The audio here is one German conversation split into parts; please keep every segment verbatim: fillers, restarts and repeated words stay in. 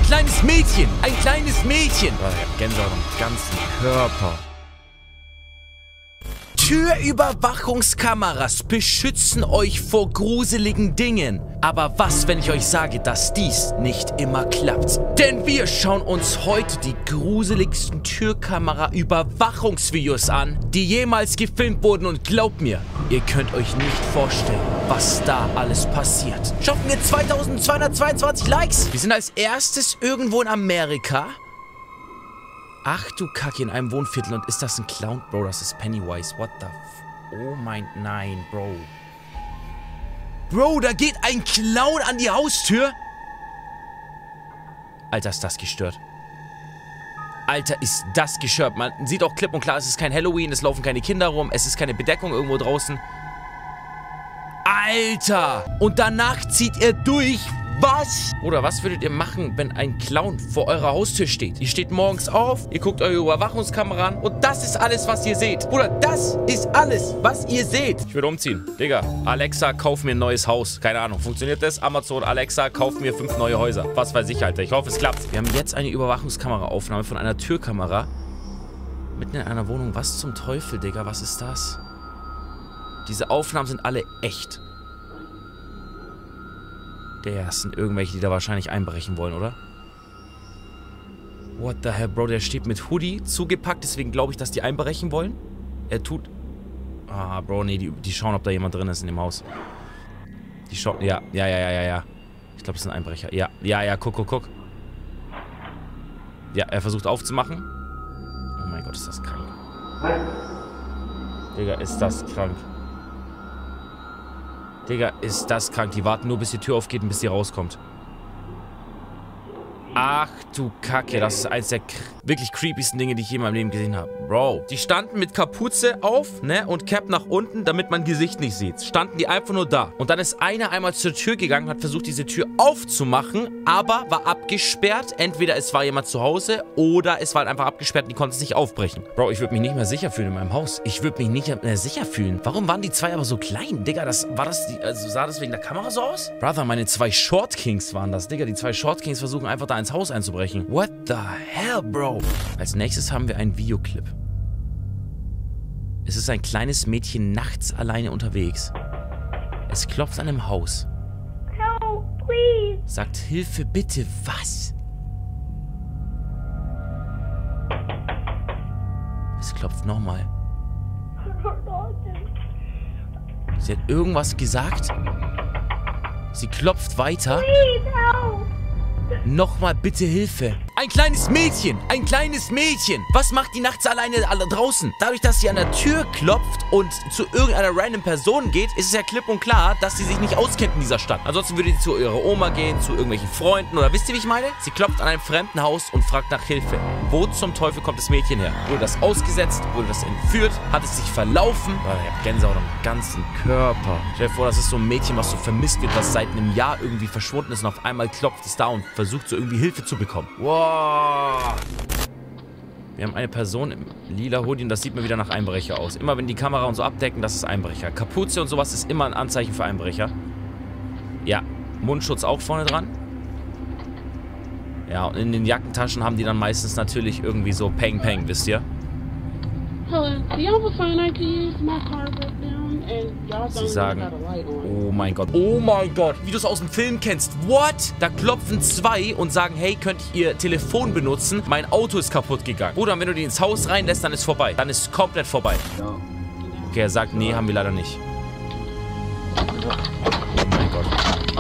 kleines Mädchen! Ein kleines Mädchen! Oh, ich hab Gänsehaut am ganzen Körper. Türüberwachungskameras beschützen euch vor gruseligen Dingen. Aber was, wenn ich euch sage, dass dies nicht immer klappt? Denn wir schauen uns heute die gruseligsten Türkamera-Überwachungsvideos an, die jemals gefilmt wurden. Und glaubt mir, ihr könnt euch nicht vorstellen, was da alles passiert. Schaffen wir zweitausendzweihundertzweiundzwanzig Likes. Wir sind als erstes irgendwo in Amerika. Ach du Kacke, in einem Wohnviertel. Und ist das ein Clown? Bro, das ist Pennywise. What the f... Oh mein... Nein, Bro. Bro, da geht ein Clown an die Haustür. Alter, ist das gestört. Alter, ist das gestört. Man sieht auch klipp und klar, es ist kein Halloween, es laufen keine Kinder rum, es ist keine Bedeckung irgendwo draußen. Alter! Und danach zieht er durch. Was? Oder was würdet ihr machen, wenn ein Clown vor eurer Haustür steht? Ihr steht morgens auf, ihr guckt eure Überwachungskamera an und das ist alles, was ihr seht. Bruder, das ist alles, was ihr seht. Ich würde umziehen. Digga, Alexa, kauf mir ein neues Haus. Keine Ahnung, funktioniert das? Amazon, Alexa, kauf mir fünf neue Häuser. Was weiß ich, Alter. Ich hoffe, es klappt. Wir haben jetzt eine Überwachungskameraaufnahme von einer Türkamera. Mitten in einer Wohnung. Was zum Teufel, Digga? Was ist das? Diese Aufnahmen sind alle echt. Das sind irgendwelche, die da wahrscheinlich einbrechen wollen, oder? What the hell, Bro? Der steht mit Hoodie zugepackt, deswegen glaube ich, dass die einbrechen wollen. Er tut... Ah, Bro, nee, die, die schauen, ob da jemand drin ist in dem Haus. Die schauen... Ja, ja, ja, ja, ja, ja. Ich glaube, es sind Einbrecher. Ja, ja, ja, guck, guck, guck. Ja, er versucht aufzumachen. Oh mein Gott, ist das krank. Digga, ist das krank. Digga, ist das krank. Die warten nur, bis die Tür aufgeht und bis die rauskommt. Ach du Kacke, das ist eins der wirklich creepiesten Dinge, die ich je in meinem Leben gesehen habe. Bro, die standen mit Kapuze auf, ne, und Cap nach unten, damit man Gesicht nicht sieht. Standen die einfach nur da. Und dann ist einer einmal zur Tür gegangen, hat versucht, diese Tür aufzumachen, aber war abgesperrt. Entweder es war jemand zu Hause oder es war halt einfach abgesperrt und die konnten es nicht aufbrechen. Bro, ich würde mich nicht mehr sicher fühlen in meinem Haus. Ich würde mich nicht mehr sicher fühlen. Warum waren die zwei aber so klein? Digga, das war das, die, also sah das wegen der Kamera so aus? Brother, meine zwei Short Kings waren das. Digga, die zwei Short Kings versuchen einfach da ins Haus einzubrechen. What the hell, Bro? Als nächstes haben wir einen Videoclip. Es ist ein kleines Mädchen nachts alleine unterwegs. Es klopft an einem Haus. Help, please. Sagt, Hilfe, bitte, was? Es klopft nochmal. Sie hat irgendwas gesagt. Sie klopft weiter. Please help. Nochmal bitte Hilfe. Ein kleines Mädchen, ein kleines Mädchen. Was macht die nachts alleine alle draußen? Dadurch, dass sie an der Tür klopft und zu irgendeiner random Person geht, ist es ja klipp und klar, dass sie sich nicht auskennt in dieser Stadt. Ansonsten würde sie zu ihrer Oma gehen, zu irgendwelchen Freunden oder wisst ihr, wie ich meine? Sie klopft an einem fremden Haus und fragt nach Hilfe. Wo zum Teufel kommt das Mädchen her? Wurde das ausgesetzt? Wurde das entführt? Hat es sich verlaufen? Oh, ich hab Gänsehaut am ganzen Körper. Stell dir vor, das ist so ein Mädchen, was so vermisst wird, was seit einem Jahr irgendwie verschwunden ist und auf einmal klopft es da und versucht so irgendwie Hilfe zu bekommen. Wow. Wir haben eine Person im lila Hoodie und das sieht mir wieder nach Einbrecher aus. Immer wenn die Kamera und so abdecken, das ist Einbrecher. Kapuze und sowas ist immer ein Anzeichen für Einbrecher. Ja, Mundschutz auch vorne dran. Ja, und in den Jackentaschen haben die dann meistens natürlich irgendwie so Peng Peng, wisst ihr? Sie sagen, oh mein Gott, oh mein Gott, wie du es aus dem Film kennst. What? Da klopfen zwei und sagen, hey, könnt ihr ihr Telefon benutzen? Mein Auto ist kaputt gegangen. Bruder, wenn du die ins Haus reinlässt, dann ist vorbei. Dann ist komplett vorbei. Okay, er sagt, nee, haben wir leider nicht. Oh mein Gott.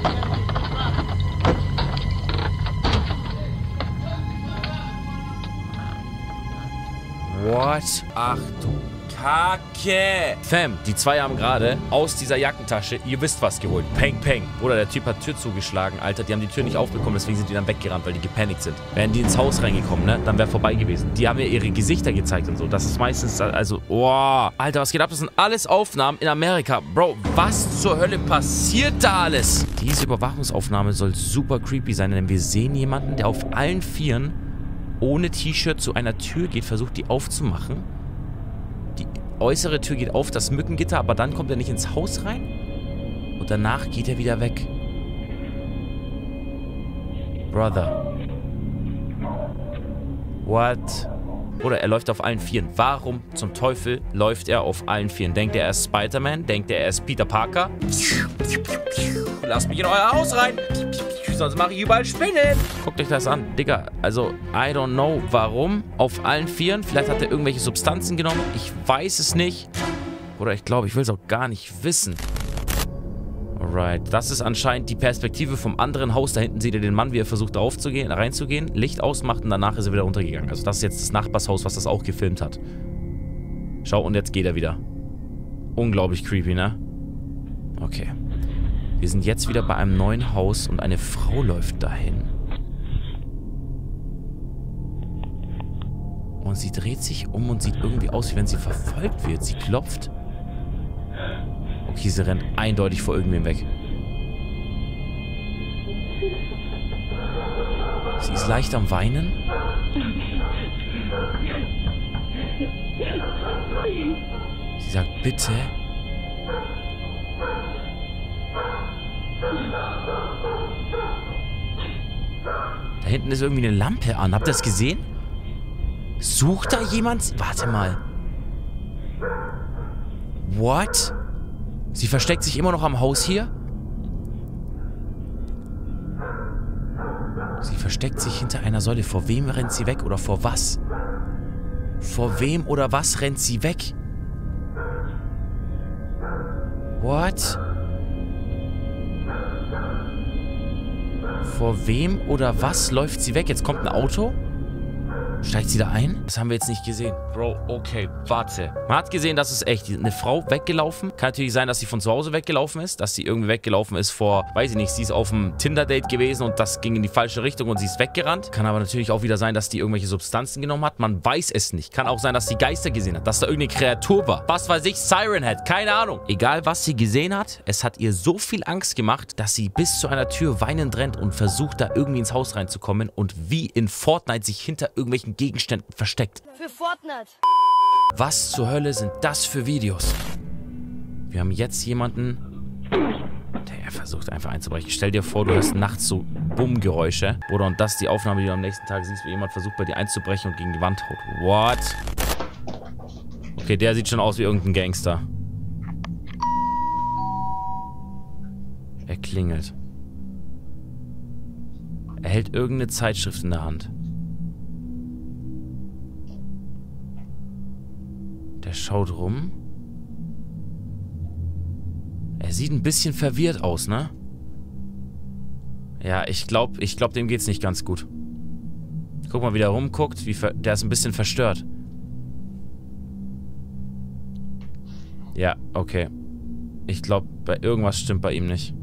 What? Ach du Kacke. Fam, die zwei haben gerade aus dieser Jackentasche, ihr wisst was, geholt. Peng, peng. Bruder, der Typ hat Tür zugeschlagen, Alter. Die haben die Tür nicht aufbekommen, deswegen sind die dann weggerannt, weil die gepanikt sind. Wären die ins Haus reingekommen, ne, dann wäre vorbei gewesen. Die haben ja ihre Gesichter gezeigt und so. Das ist meistens, also, oh. Alter, was geht ab? Das sind alles Aufnahmen in Amerika. Bro, was zur Hölle passiert da alles? Diese Überwachungsaufnahme soll super creepy sein, denn wir sehen jemanden, der auf allen Vieren ohne T-Shirt zu einer Tür geht, versucht die aufzumachen. Die äußere Tür geht auf, das Mückengitter, aber dann kommt er nicht ins Haus rein. Und danach geht er wieder weg. Brother. What? Oder er läuft auf allen Vieren. Warum zum Teufel läuft er auf allen Vieren? Denkt er, er ist Spider-Man? Denkt er, er ist Peter Parker? Lasst mich in euer Haus rein! Sonst mache ich überall Spinnen! Guckt euch das an. Digga, also, I don't know, warum auf allen Vieren. Vielleicht hat er irgendwelche Substanzen genommen. Ich weiß es nicht. Oder ich glaube, ich will es auch gar nicht wissen. Alright, das ist anscheinend die Perspektive vom anderen Haus. Da hinten seht ihr den Mann, wie er versucht draufzugehen, reinzugehen, Licht ausmacht und danach ist er wieder runtergegangen. Also das ist jetzt das Nachbarshaus, was das auch gefilmt hat. Schau, und jetzt geht er wieder. Unglaublich creepy, ne? Okay. Wir sind jetzt wieder bei einem neuen Haus und eine Frau läuft dahin. Und sie dreht sich um und sieht irgendwie aus, wie wenn sie verfolgt wird. Sie klopft. Okay, sie rennt eindeutig vor irgendwem weg. Sie ist leicht am Weinen. Sie sagt, bitte. Da hinten ist irgendwie eine Lampe an. Habt ihr das gesehen? Sucht da jemand? Warte mal. What? Sie versteckt sich immer noch am Haus hier? Sie versteckt sich hinter einer Säule. Vor wem rennt sie weg oder vor was? Vor wem oder was rennt sie weg? What? Vor wem oder was läuft sie weg? Jetzt kommt ein Auto. Steigt sie da ein? Das haben wir jetzt nicht gesehen. Bro, okay, warte. Man hat gesehen, das ist echt. Eine Frau weggelaufen. Kann natürlich sein, dass sie von zu Hause weggelaufen ist. Dass sie irgendwie weggelaufen ist vor, weiß ich nicht, sie ist auf einem Tinder-Date gewesen und das ging in die falsche Richtung und sie ist weggerannt. Kann aber natürlich auch wieder sein, dass die irgendwelche Substanzen genommen hat. Man weiß es nicht. Kann auch sein, dass sie Geister gesehen hat. Dass da irgendeine Kreatur war. Was weiß ich, Siren Head. Keine Ahnung. Egal, was sie gesehen hat, es hat ihr so viel Angst gemacht, dass sie bis zu einer Tür weinend rennt und versucht, da irgendwie ins Haus reinzukommen und wie in Fortnite sich hinter irgendwelchen Gegenständen versteckt. Für Fortnite. Was zur Hölle sind das für Videos? Wir haben jetzt jemanden, der versucht einfach einzubrechen. Stell dir vor, du hörst nachts so Bummgeräusche. Oder und das ist die Aufnahme, die du am nächsten Tag siehst, wie jemand versucht bei dir einzubrechen und gegen die Wand haut. What? Okay, der sieht schon aus wie irgendein Gangster. Er klingelt. Er hält irgendeine Zeitschrift in der Hand. Der schaut rum. Er sieht ein bisschen verwirrt aus, ne? Ja, ich glaube, ich glaube, dem geht's nicht ganz gut. Guck mal, wie der rumguckt. Wie ver der ist ein bisschen verstört. Ja, okay. Ich glaube, bei irgendwas stimmt bei ihm nicht.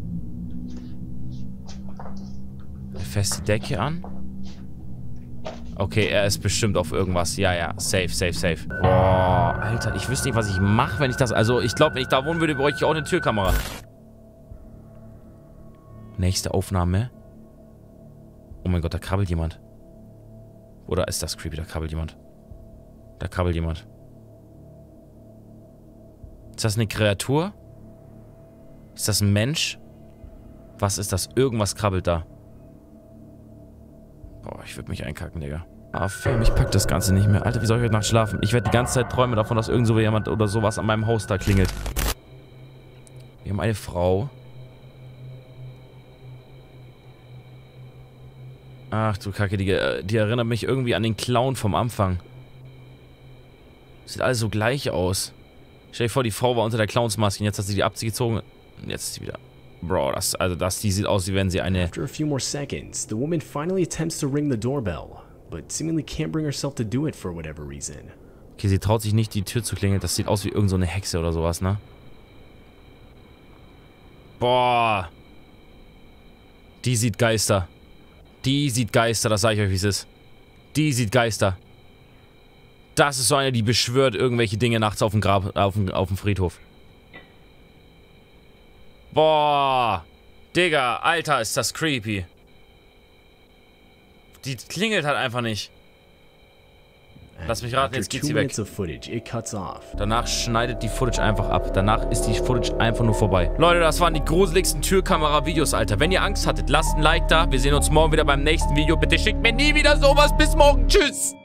Er fasst die Decke an. Okay, er ist bestimmt auf irgendwas. Ja, ja. Safe, safe, safe. Boah, Alter, ich wüsste nicht, was ich mache, wenn ich das... Also, ich glaube, wenn ich da wohnen würde, bräuchte ich auch eine Türkamera. Nächste Aufnahme. Oh mein Gott, da krabbelt jemand. Oder ist das creepy? Da krabbelt jemand. Da krabbelt jemand. Ist das eine Kreatur? Ist das ein Mensch? Was ist das? Irgendwas krabbelt da. Boah, ich würde mich einkacken, Digga. Ah, Film, ich pack das Ganze nicht mehr. Alter, wie soll ich heute Nacht schlafen? Ich werde die ganze Zeit träumen davon, dass irgend so jemand oder sowas an meinem Haus da klingelt. Wir haben eine Frau. Ach du Kacke, die, die erinnert mich irgendwie an den Clown vom Anfang. Sieht alles so gleich aus. Stell dir vor, die Frau war unter der Clownsmaske und jetzt hat sie die abgezogen und jetzt ist sie wieder... Bro, das, also das, die sieht aus, wie wenn sie eine... After a few more seconds, the woman finally attempts to ring the doorbell, but seemingly can't bring herself to do it for whatever reason. Okay, sie traut sich nicht, die Tür zu klingeln. Das sieht aus wie irgend so eine Hexe oder sowas, ne? Boah. Die sieht Geister. Die sieht Geister, das sage ich euch, wie es ist. Die sieht Geister. Das ist so eine, die beschwört irgendwelche Dinge nachts auf dem Grab, auf dem, auf dem Friedhof. Boah. Digga, Alter, ist das creepy. Die klingelt halt einfach nicht. Lass mich raten, After jetzt geht two sie weg. minutes of footage, it cuts off. Danach schneidet die Footage einfach ab. Danach ist die Footage einfach nur vorbei. Leute, das waren die gruseligsten Türkamera-Videos, Alter. Wenn ihr Angst hattet, lasst ein Like da. Wir sehen uns morgen wieder beim nächsten Video. Bitte schickt mir nie wieder sowas. Bis morgen. Tschüss.